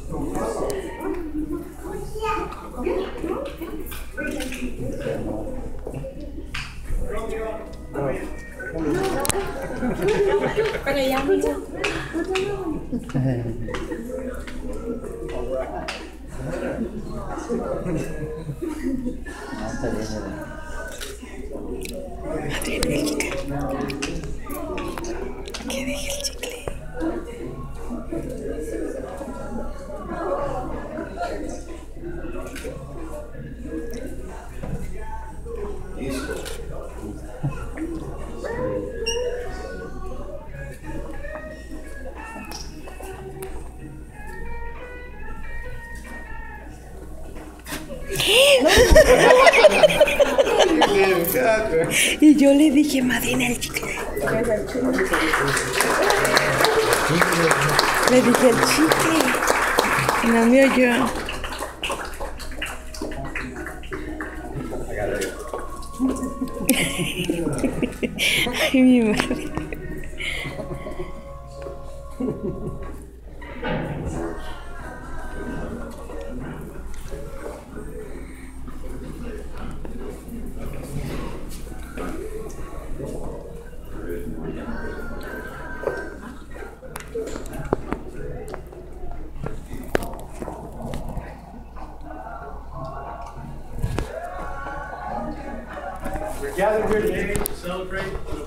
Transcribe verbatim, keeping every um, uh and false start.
Pero ya mucho. Que deje el chicle. Y yo le dije, madrina, el chicle. Le dije el chicle. Y no me oyó. Ay, mi madre. We're gathered here today to celebrate